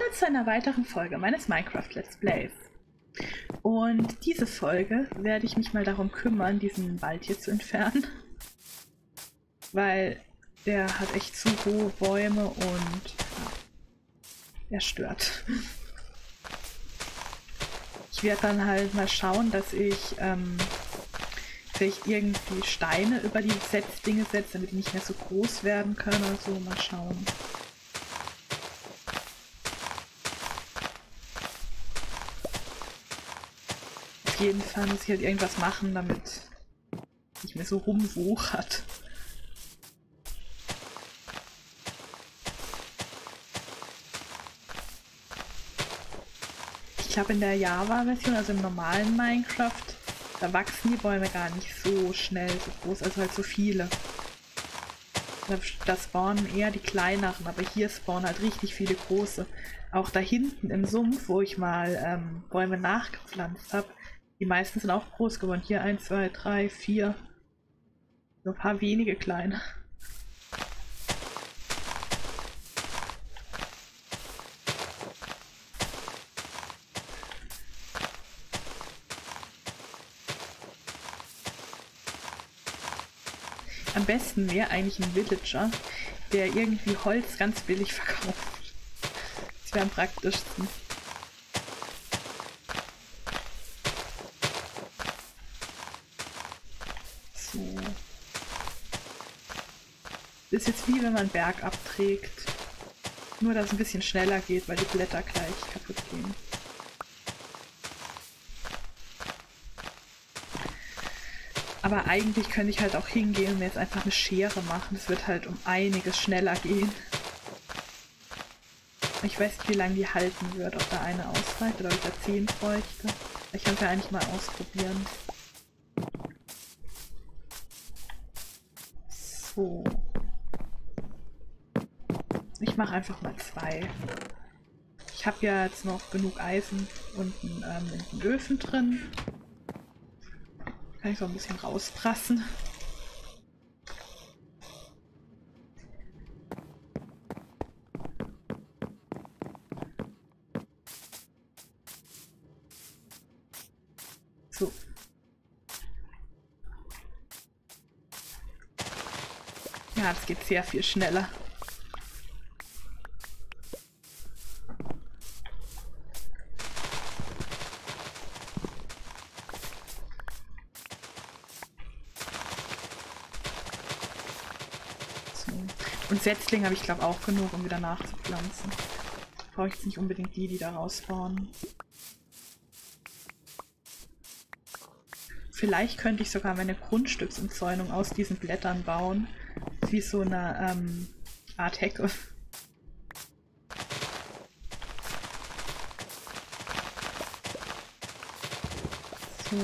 Willkommen zu einer weiteren Folge meines Minecraft Let's Plays. Und diese Folge werde ich mich mal darum kümmern, diesen Wald hier zu entfernen. Weil der hat echt zu hohe Bäume und ja, er stört. Ich werde dann halt mal schauen, dass ich vielleicht irgendwie Steine über die Setzdinge setze, damit die nicht mehr so groß werden können oder so. Mal schauen. Auf jeden Fall muss ich halt irgendwas machen, damit nicht mehr so rumwuchert. Ich glaube in der Java-Version, also im normalen Minecraft, da wachsen die Bäume gar nicht so schnell, so groß, also halt so viele. Da spawnen eher die kleineren, aber hier spawnen halt richtig viele große. Auch da hinten im Sumpf, wo ich mal Bäume nachgepflanzt habe, die meisten sind auch groß geworden. Hier 1, 2, 3, 4. Nur ein paar wenige kleine. Am besten wäre eigentlich ein Villager, der irgendwie Holz ganz billig verkauft. Das wäre am praktischsten. So. Das ist jetzt wie wenn man einen Berg abträgt. Nur, dass es ein bisschen schneller geht, weil die Blätter gleich kaputt gehen. Aber eigentlich könnte ich halt auch hingehen und mir jetzt einfach eine Schere machen. Das wird halt um einiges schneller gehen. Ich weiß nicht, wie lange die halten wird, ob da eine ausreicht oder ob ich da 10 bräuchte. Ich kann es ja eigentlich mal ausprobieren. So. Ich mache einfach mal 2. Ich habe ja jetzt noch genug Eisen unten in den Öfen drin. Kann ich so ein bisschen rausprassen. So. Ja, das geht sehr viel schneller. Und Setzlinge habe ich glaube auch genug, um wieder nachzupflanzen. Brauche ich jetzt nicht unbedingt die da rausbauen. Vielleicht könnte ich sogar meine Grundstücksumzäunung aus diesen Blättern bauen. Wie so eine Art Hecke. So.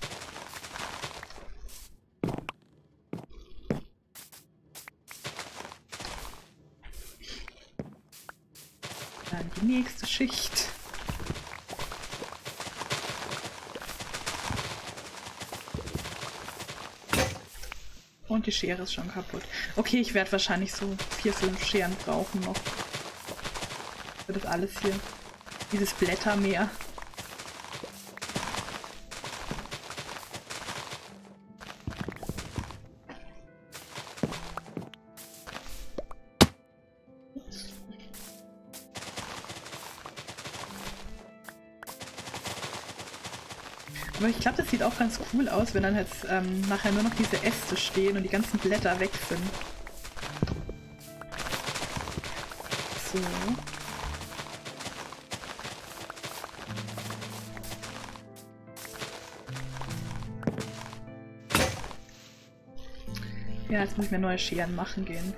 Dann die nächste Schicht. Und die Schere ist schon kaputt. Okay, ich werde wahrscheinlich so 4, 5 Scheren brauchen noch. Für das alles hier. Dieses Blättermeer. Aber ich glaube, das sieht auch ganz cool aus, wenn dann jetzt nachher nur noch diese Äste stehen und die ganzen Blätter weg sind. So. Ja, jetzt muss ich mir neue Scheren machen gehen.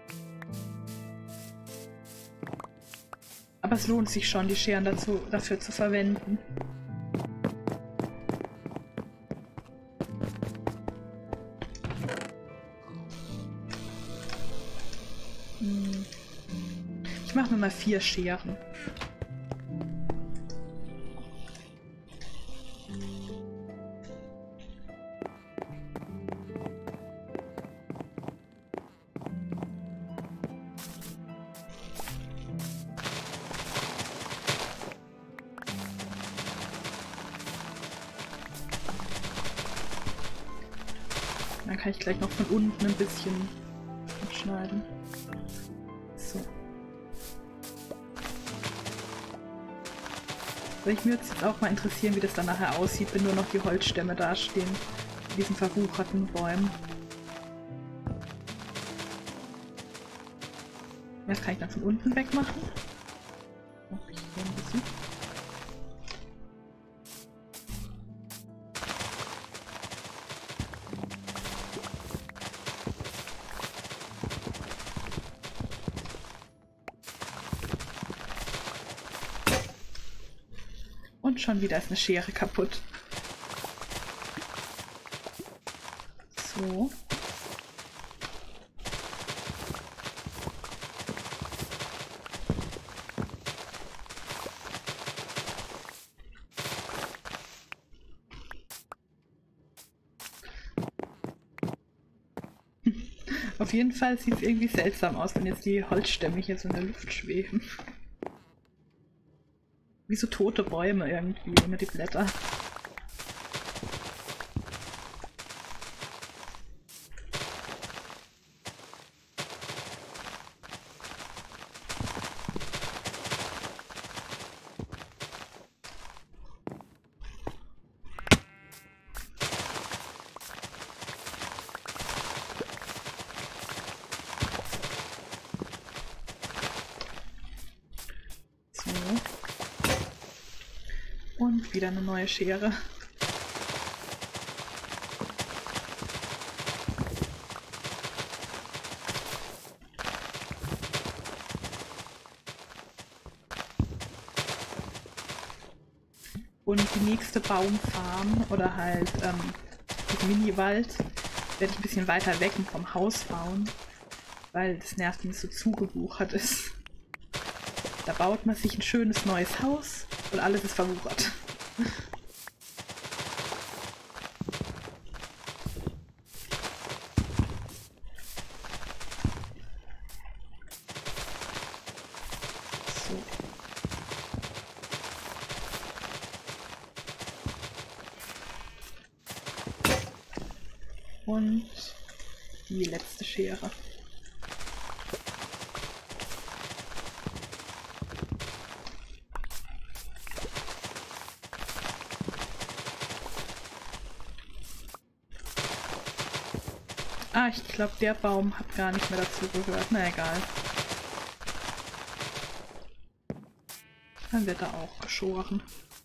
Aber es lohnt sich schon, die Scheren dafür zu verwenden. Ich mache mir mal 4 Scheren. kann ich gleich noch von unten ein bisschen abschneiden. So. Weil ich mir jetzt auch mal interessieren, wie das dann nachher aussieht, wenn nur noch die Holzstämme dastehen. In diesen verwucherten Bäumen. Das kann ich dann von unten wegmachen. Oh, ich hier ein bisschen. Und schon wieder ist eine Schere kaputt. So. Auf jeden Fall sieht es irgendwie seltsam aus, wenn jetzt die Holzstämme hier so in der Luft schweben. Wie so tote Bäume irgendwie, ohne die Blätter. Und wieder eine neue Schere. Und die nächste Baumfarm oder halt den Mini-Wald werde ich ein bisschen weiter weg und vom Haus bauen, weil das nervt, wenn es so zugebuchert ist. Da baut man sich ein schönes neues Haus und alles ist verwuchert. So. Und die letzte Schere. Ah, ich glaube, der Baum hat gar nicht mehr dazu gehört. Na egal. Dann wird er auch geschoren.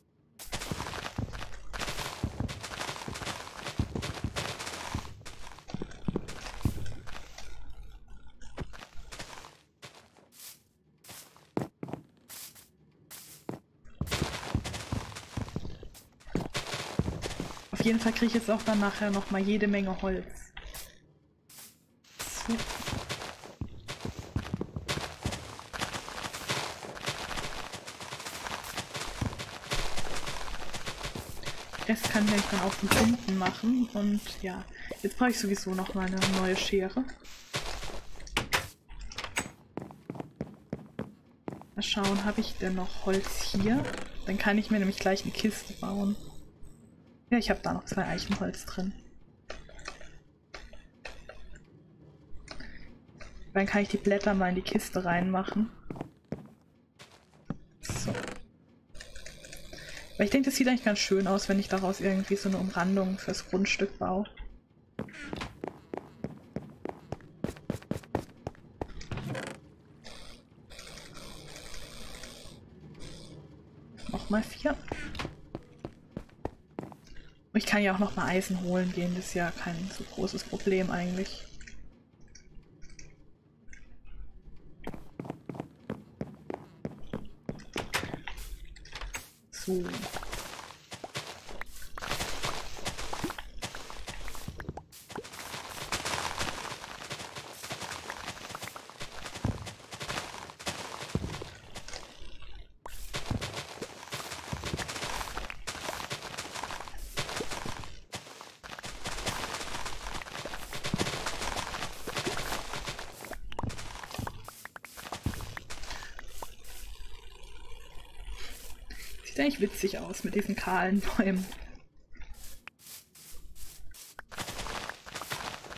Auf jeden Fall kriege ich jetzt auch dann nachher noch mal jede Menge Holz. So. Das kann ich dann auch von unten machen. Und ja, jetzt brauche ich sowieso noch mal eine neue Schere. Mal schauen, habe ich denn noch Holz hier? Dann kann ich mir nämlich gleich eine Kiste bauen. Ja, ich habe da noch 2 Eichenholz drin. Dann kann ich die Blätter mal in die Kiste reinmachen. So. Weil ich denke, das sieht eigentlich ganz schön aus, wenn ich daraus irgendwie so eine Umrandung fürs Grundstück baue. Nochmal 4. Und ich kann ja auch noch mal Eisen holen gehen, das ist ja kein so großes Problem eigentlich. So. Sieht eigentlich witzig aus mit diesen kahlen Bäumen.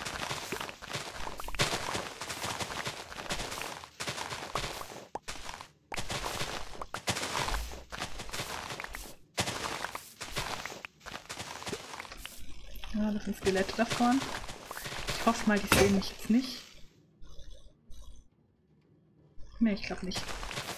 Ja, das sind Skelette da vorne. Ich hoffe mal, die sehen mich jetzt nicht. Ne, ich glaube nicht.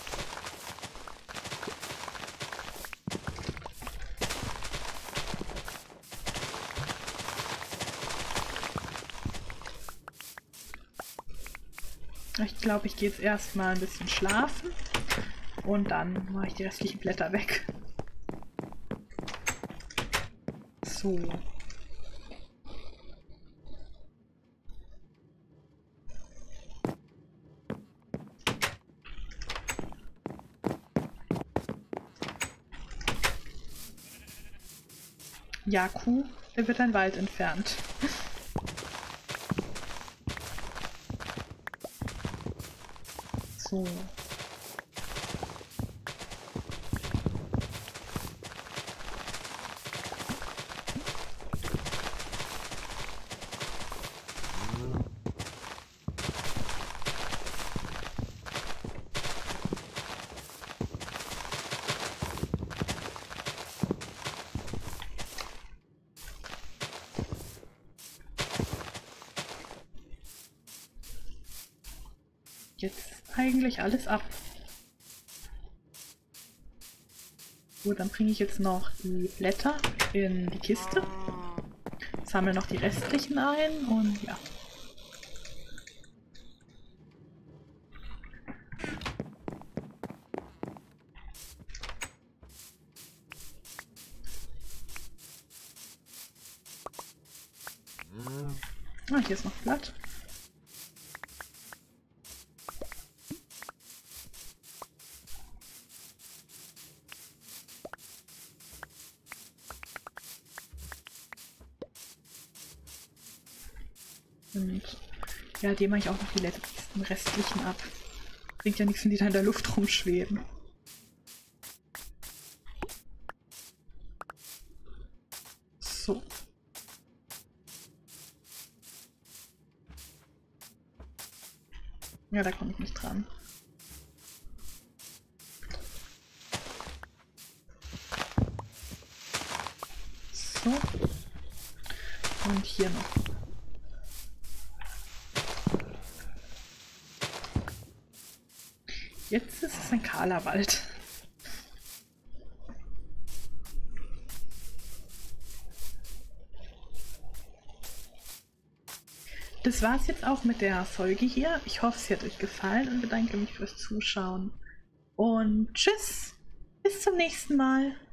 Ich glaube, ich gehe jetzt erstmal ein bisschen schlafen und dann mache ich die restlichen Blätter weg. So. Jaku, da wird ein Wald entfernt. So. Jetzt eigentlich alles ab. Gut, dann bringe ich jetzt noch die Blätter in die Kiste. Sammle noch die restlichen ein und ja. Ah, hier ist noch Blatt. Und ja, die mache ich auch noch die letzten restlichen ab. Bringt ja nichts, wenn die da in der Luft rumschweben. So. Ja, da komme ich nicht dran. So. Und hier noch. Jetzt ist es ein kahler Wald. Das war's jetzt auch mit der Folge hier. Ich hoffe, sie hat euch gefallen und bedanke mich fürs Zuschauen. Und tschüss, bis zum nächsten Mal.